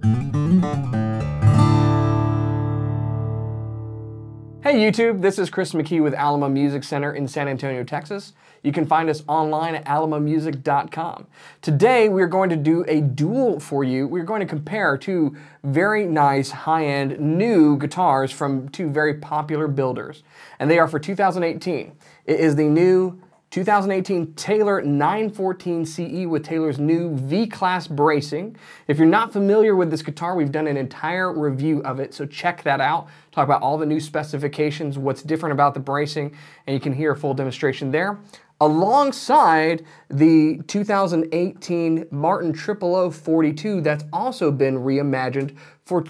Hey YouTube, this is Chris McKee with Alamo Music Center in San Antonio, Texas. You can find us online at alamomusic.com. Today we're going to do a duel for you. We're going to compare two very nice high-end new guitars from two very popular builders. And they are for 2018. It is the new 2018 Taylor 914 CE with Taylor's new V-Class bracing. If you're not familiar with this guitar, we've done an entire review of it, so check that out. Talk about all the new specifications, what's different about the bracing, and you can hear a full demonstration there. Alongside the 2018 Martin 00042 that's also been reimagined for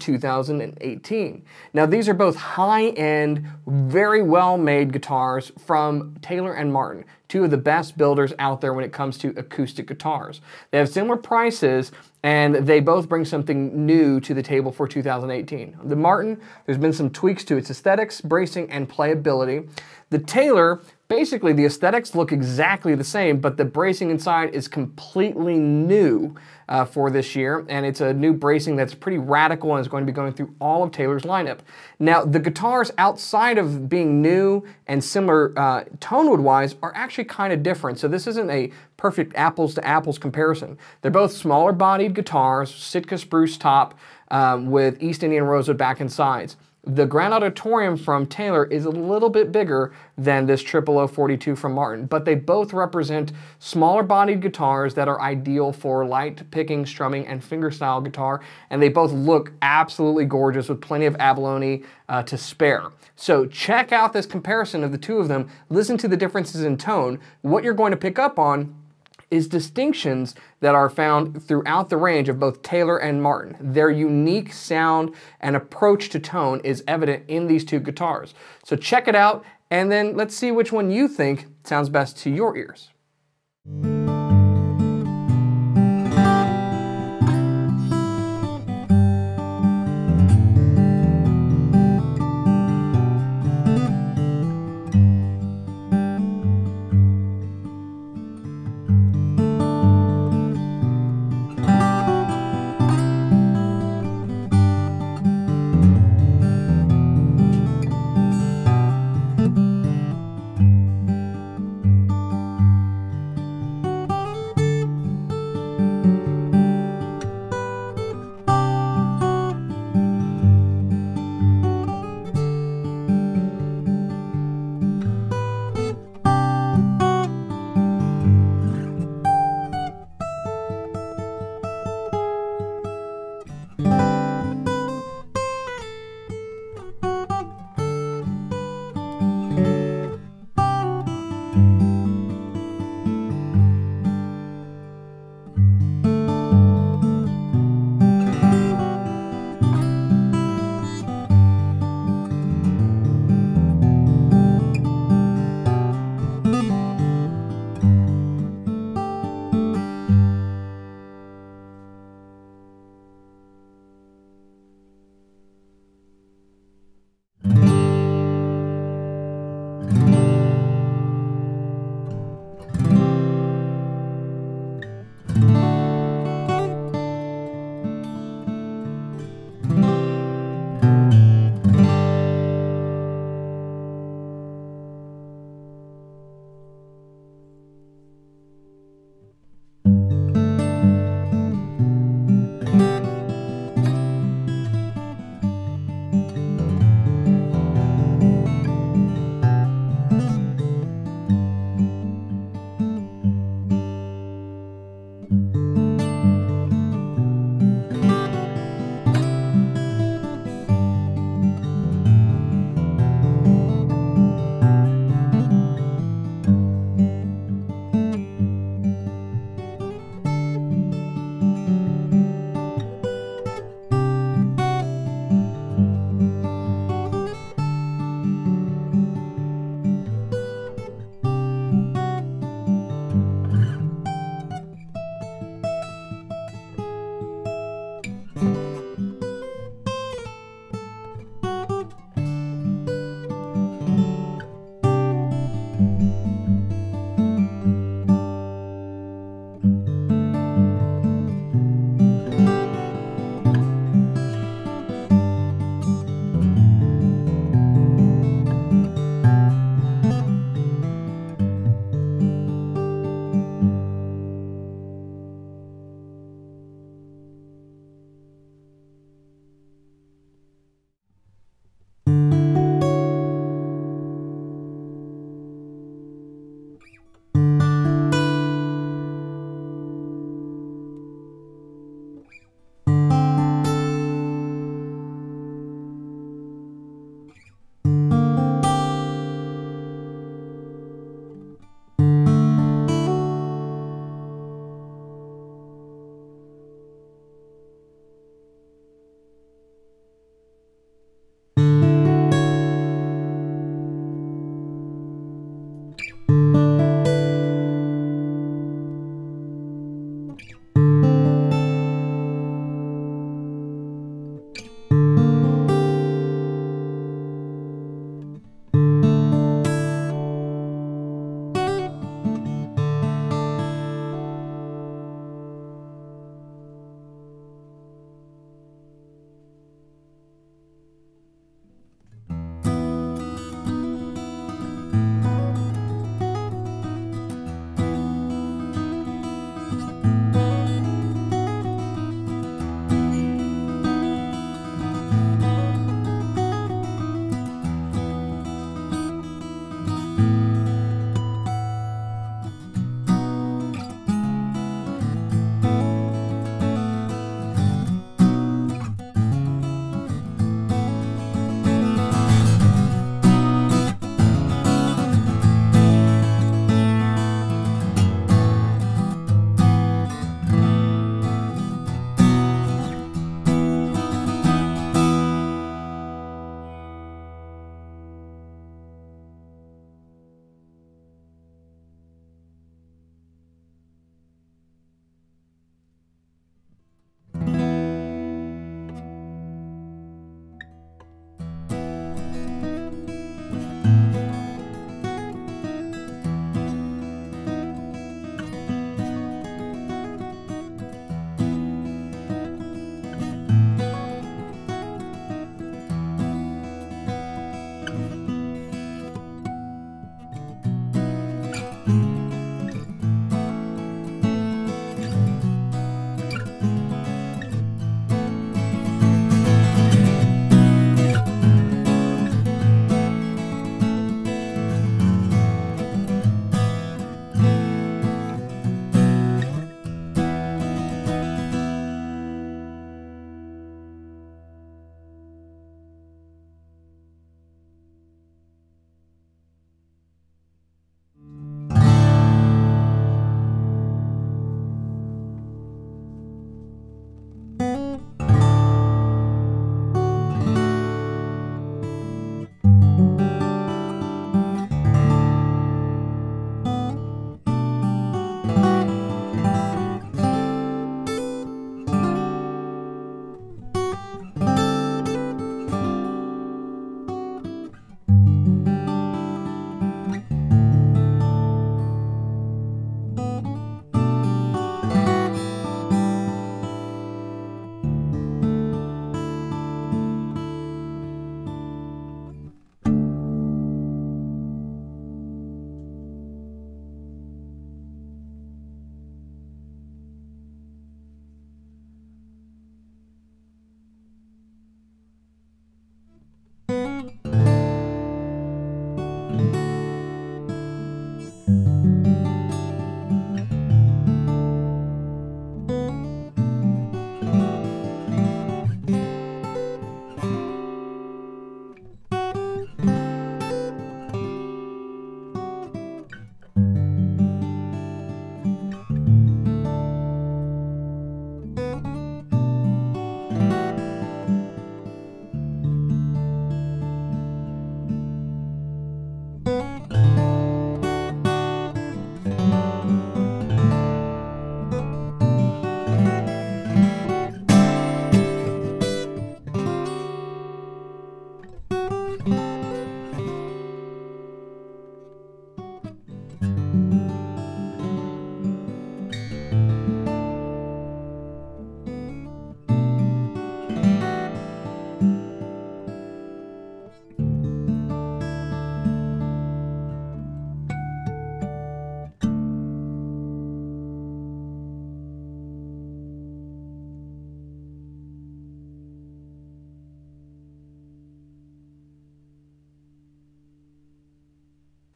2018. Now these are both high-end, very well-made guitars from Taylor and Martin, two of the best builders out there when it comes to acoustic guitars. They have similar prices and they both bring something new to the table for 2018. The Martin, there's been some tweaks to its aesthetics, bracing, and playability. The Taylor, basically the aesthetics look exactly the same, but the bracing inside is completely new for this year, and it's a new bracing that's pretty radical and is going to be going through all of Taylor's lineup. Now, the guitars outside of being new and similar tone-wood-wise are actually kind of different, so this isn't a perfect apples-to-apples comparison. They're both smaller-bodied guitars, Sitka spruce top with East Indian rosewood back and sides. The Grand Auditorium from Taylor is a little bit bigger than this 00042 from Martin, but they both represent smaller bodied guitars that are ideal for light picking, strumming, and fingerstyle guitar, and they both look absolutely gorgeous with plenty of abalone to spare. So check out this comparison of the two of them, listen to the differences in tone. What you're going to pick up on is distinctions that are found throughout the range of both Taylor and Martin. Their unique sound and approach to tone is evident in these two guitars. So check it out, and then let's see which one you think sounds best to your ears.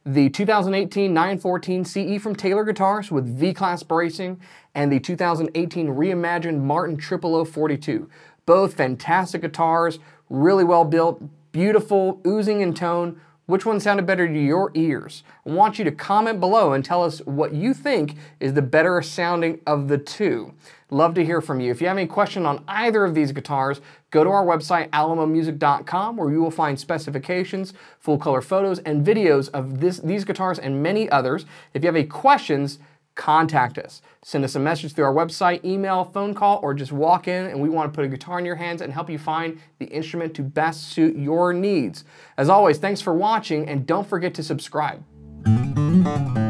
the 2018 914 CE from Taylor Guitars with V-Class bracing, and the 2018 Reimagined Martin 00042. Both fantastic guitars, really well built, beautiful, oozing in tone. Which one sounded better to your ears? I want you to comment below and tell us what you think is the better sounding of the two. Love to hear from you. If you have any question on either of these guitars, go to our website, alamomusic.com, where you will find specifications, full color photos, and videos of these guitars and many others. If you have any questions, contact us. Send us a message through our website, email, phone call, or just walk in, and we want to put a guitar in your hands and help you find the instrument to best suit your needs. As always, thanks for watching, and don't forget to subscribe.